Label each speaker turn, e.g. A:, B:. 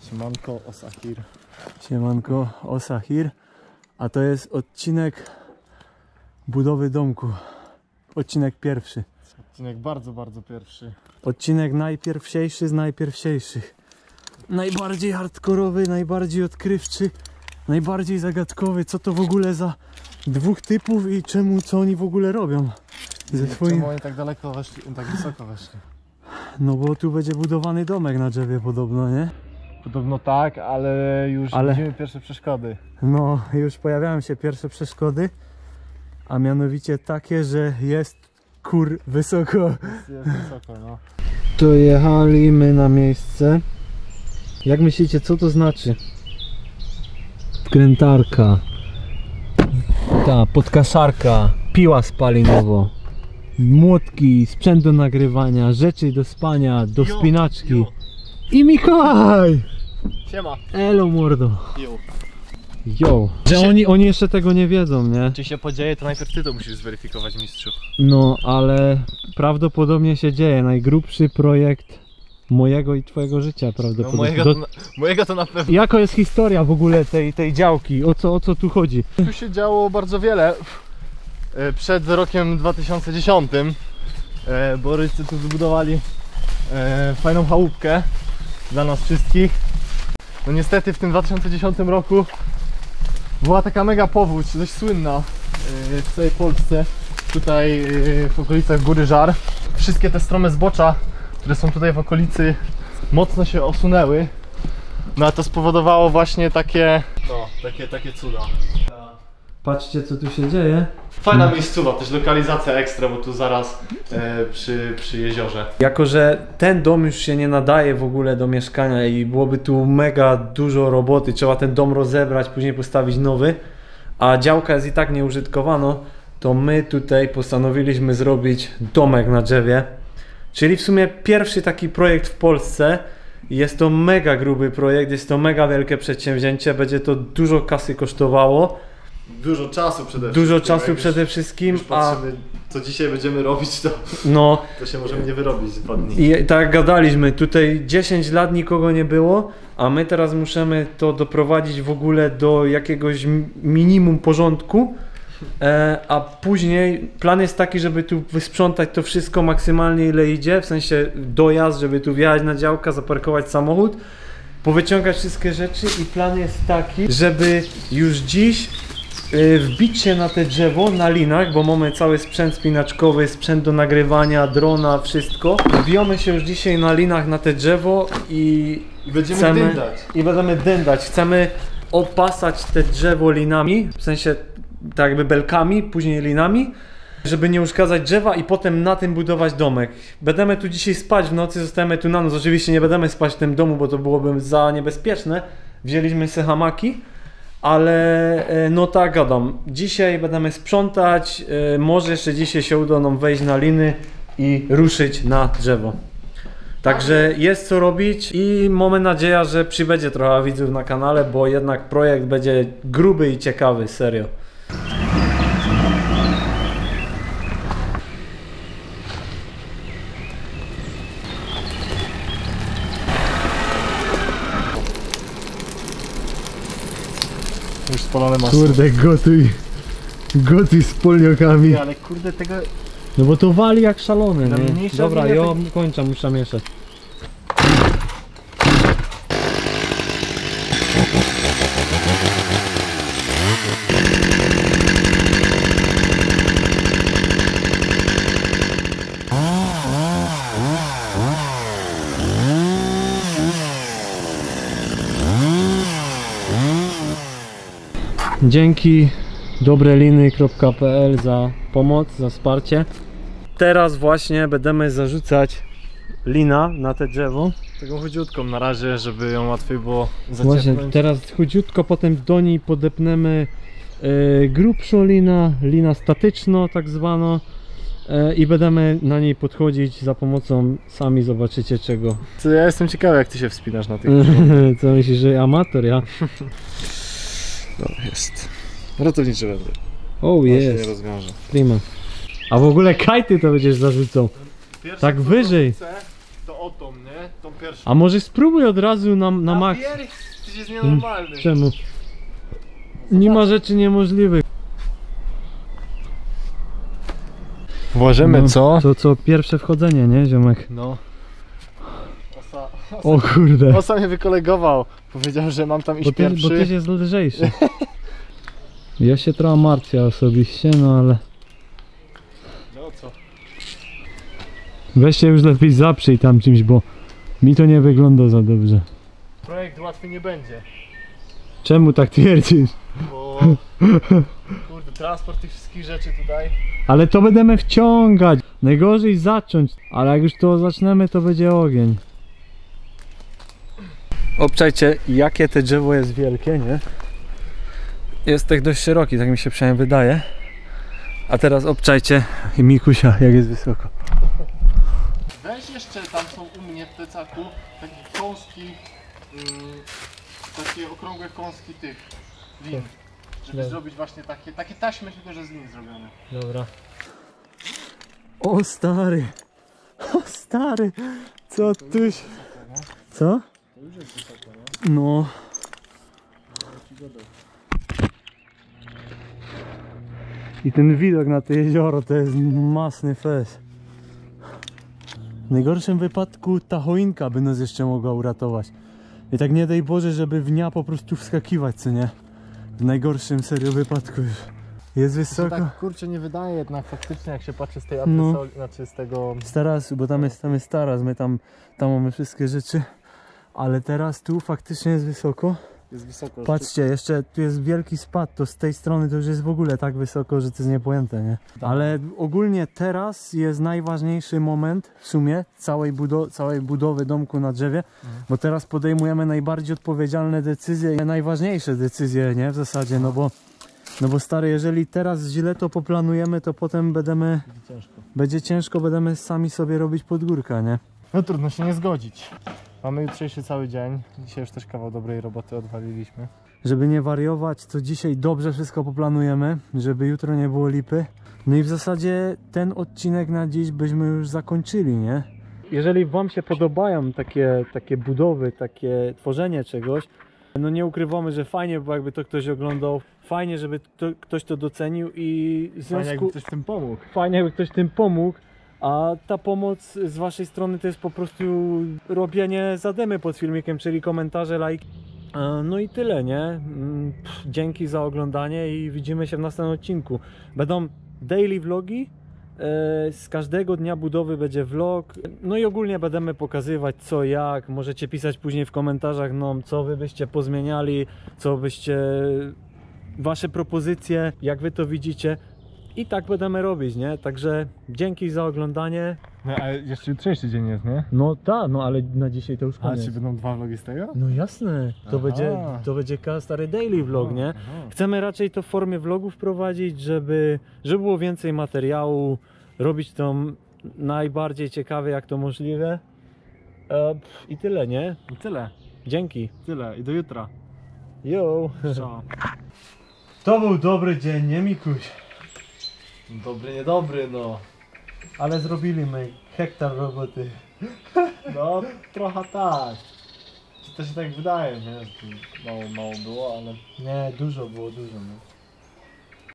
A: Siemanko, Osahir.
B: Siemanko, Osahir. A to jest odcinek budowy domku. Odcinek pierwszy.
A: Odcinek bardzo pierwszy.
B: Odcinek najpierwsiejszy z najpierwsiejszych. Najbardziej hardkorowy, najbardziej odkrywczy, najbardziej zagadkowy. Co to w ogóle za dwóch typów i co oni w ogóle robią?
A: Czemu oni tak daleko weszli, tak wysoko weszli?
B: No bo tu będzie budowany domek na drzewie podobno, nie?
A: Podobno tak, ale już widzimy pierwsze przeszkody.
B: No, już pojawiają się pierwsze przeszkody, a mianowicie takie, że jest wysoko.
A: Jest wysoko, no.
B: Dojechaliśmy na miejsce. Jak myślicie, co to znaczy? Wkrętarka, ta podkaszarka, piła spalinowo, młotki, sprzęt do nagrywania, rzeczy do spania, do wspinaczki. I Mikołaj!
A: Siema!
B: Elo mordo!
A: Jo!
B: Jo! Że oni jeszcze tego nie wiedzą, nie?
A: Czy się podzieje, to najpierw ty to musisz zweryfikować, mistrzu.
B: No, ale prawdopodobnie się dzieje. Najgrubszy projekt mojego i twojego życia prawdopodobnie.
A: No, mojego to na pewno.
B: Jaka jest historia w ogóle tej działki? O co tu chodzi?
A: Tu się działo bardzo wiele. Przed rokiem 2010 Boryscy tu zbudowali fajną chałupkę dla nas wszystkich. No niestety w tym 2010 roku była taka mega powódź, dość słynna w całej Polsce. Tutaj w okolicach Góry Żar. Wszystkie te strome zbocza, które są tutaj w okolicy, mocno się osunęły. No a to spowodowało właśnie takie cuda.
B: Patrzcie, co tu się dzieje.
A: Fajna miejscowa, też lokalizacja ekstra, bo tu zaraz przy jeziorze.
B: Jako że ten dom już się nie nadaje w ogóle do mieszkania i byłoby tu mega dużo roboty, trzeba ten dom rozebrać, później postawić nowy, a działka jest i tak nieużytkowana, to my tutaj postanowiliśmy zrobić domek na drzewie. Czyli w sumie pierwszy taki projekt w Polsce. Jest to mega gruby projekt, jest to mega wielkie przedsięwzięcie, będzie to dużo kasy kosztowało.
A: Dużo czasu przede wszystkim.
B: Już
A: patrzymy, co dzisiaj będziemy robić, to się możemy nie wyrobić z 2 dni.
B: I tak jak gadaliśmy, tutaj 10 lat nikogo nie było, a my teraz musimy to doprowadzić w ogóle do jakiegoś minimum porządku, a później plan jest taki, żeby tu wysprzątać to wszystko maksymalnie ile idzie, w sensie dojazd, żeby tu wjechać na działkę, zaparkować samochód, powyciągać wszystkie rzeczy i plan jest taki, żeby już dziś wbić się na te drzewo na linach, bo mamy cały sprzęt spinaczkowy, sprzęt do nagrywania, drona, wszystko. Wbijamy się już dzisiaj na linach na te drzewo i będziemy dędać. Chcemy opasać te drzewo linami, w sensie tak jakby belkami, później linami, żeby nie uszkadzać drzewa i potem na tym budować domek. Będziemy tu dzisiaj spać w nocy, zostajemy tu na noc. Oczywiście nie będziemy spać w tym domu, bo to byłoby za niebezpieczne. Wzięliśmy sobie hamaki. Ale no tak gadam, dzisiaj będziemy sprzątać, może jeszcze dzisiaj się uda nam wejść na liny i ruszyć na drzewo. Także jest co robić i mamy nadzieję, że przybędzie trochę widzów na kanale, bo jednak projekt będzie gruby i ciekawy, serio.
A: Już spalone masło.
B: Kurde, gotuj z poliokami.
A: Ale kurde tego...
B: No bo to wali jak szalone, nie?
A: mniejsza
B: Dobra,
A: wina,
B: ja kończę, muszę mieszać. Dzięki dobreliny.pl za pomoc, za wsparcie. Teraz właśnie będziemy zarzucać lina na te drzewo.
A: Taką chudziutką na razie, żeby ją łatwiej było zaciepnąć.
B: Właśnie, teraz chudziutko, potem do niej podepnemy grubszą lina statyczną tak zwaną i będziemy na niej podchodzić za pomocą, sami zobaczycie czego.
A: Co, ja jestem ciekawy, jak ty się wspinasz na tych.
B: Co myślisz, że amator ja?
A: No jest. Ratowniczy będę.
B: O jest.
A: Nie rozwiąże.
B: Prima. A w ogóle kajty to będziesz zarzucał. Tak wyżej.
A: To o tą, nie? Tą pierwszą.
B: A może spróbuj od razu na maks.
A: Ty jest nienormalny.
B: Czemu? Nie ma rzeczy niemożliwych.
A: Włożymy co?
B: To co, pierwsze wchodzenie, nie, ziomek?
A: No.
B: O kurde.
A: Osa mnie wykolegował. Powiedział, że mam tam iść
B: Bo
A: pierwszy.
B: tyś jest lżejszy. Ja się trochę martwię osobiście, no ale...
A: No co?
B: Weź się już lepiej zaprzyj tam czymś, bo mi to nie wygląda za dobrze.
A: Projekt łatwy nie będzie.
B: Czemu tak twierdzisz?
A: Bo... Kurde, transport tych wszystkich rzeczy tutaj.
B: Ale to będziemy wciągać. Najgorzej zacząć, ale jak już to zaczniemy, to będzie ogień. Obczajcie, jakie te drzewo jest wielkie, nie? Jest tak dość szeroki, tak mi się przynajmniej wydaje. A teraz obczajcie Mikusia, jak jest wysoko.
A: Weź jeszcze, tam są u mnie w plecaku takie kąski, takie okrągłe kąski tych lin. Żeby zrobić właśnie takie taśmy, tylko że z lin zrobione.
B: Dobra. O stary! O stary! Co tyś? Co?
A: To już jest wysoko, nie?
B: No. I ten widok na to jezioro to jest masny fest. W najgorszym wypadku ta choinka by nas jeszcze mogła uratować. I tak nie daj Boże, żeby w dnia po prostu wskakiwać, co nie? W najgorszym serio wypadku już. Jest wysoko.
A: Tak kurczę nie wydaje jednak faktycznie, jak się patrzy z tej
B: No.
A: atresoli, znaczy z tego...
B: Z tarasu, bo tam jest taras, my tam mamy wszystkie rzeczy. Ale teraz tu faktycznie jest wysoko.
A: Jest wysoko.
B: Patrzcie, jeszcze tu jest wielki spad, to z tej strony to już jest w ogóle tak wysoko, że to jest niepojęte, nie? Ale ogólnie teraz jest najważniejszy moment w sumie całej budowy domku na drzewie, bo teraz podejmujemy najbardziej odpowiedzialne decyzje i najważniejsze decyzje, nie? W zasadzie, no bo stary, jeżeli teraz źle to poplanujemy, to potem będzie ciężko, będziemy sami sobie robić podgórka, nie?
A: No trudno się nie zgodzić. Mamy jutrzejszy cały dzień. Dzisiaj już też kawał dobrej roboty odwaliliśmy.
B: Żeby nie wariować, to dzisiaj dobrze wszystko poplanujemy, żeby jutro nie było lipy. No i w zasadzie ten odcinek na dziś byśmy już zakończyli, nie? Jeżeli wam się podobają takie budowy, takie tworzenie czegoś, no nie ukrywamy, że fajnie, bo jakby to ktoś oglądał, fajnie, żeby ktoś to docenił i w
A: Fajnie,
B: związku...
A: jakby ktoś w tym pomógł.
B: Fajnie, jakby ktoś tym pomógł. A ta pomoc z waszej strony to jest po prostu robienie zademy pod filmikiem, czyli komentarze, lajki. No i tyle, nie? Dzięki za oglądanie i widzimy się w następnym odcinku. Będą daily vlogi, z każdego dnia budowy będzie vlog. No i ogólnie będziemy pokazywać co, jak. Możecie pisać później w komentarzach, no co wy byście pozmieniali, co byście... Wasze propozycje, jak wy to widzicie. I tak będziemy robić, nie? Także dzięki za oglądanie.
A: No ale jeszcze jutrzejszy dzień jest, nie?
B: No tak, no ale na dzisiaj to już
A: A
B: koniec.
A: czy będą 2 vlogi z tego?
B: No jasne, to będzie stary daily vlog, nie? Chcemy raczej to w formie vlogów prowadzić, żeby było więcej materiału, robić to najbardziej ciekawe jak to możliwe. I tyle, nie?
A: I tyle.
B: Dzięki.
A: Tyle. I do jutra.
B: Yo!
A: Ciao.
B: To był dobry dzień, nie Mikuś?
A: Dobry, niedobry, no.
B: Ale zrobiliśmy hektar roboty.
A: No, trochę tak. Czy to się tak wydaje, nie? Że tu mało było, ale...
B: Nie, dużo było, dużo. No.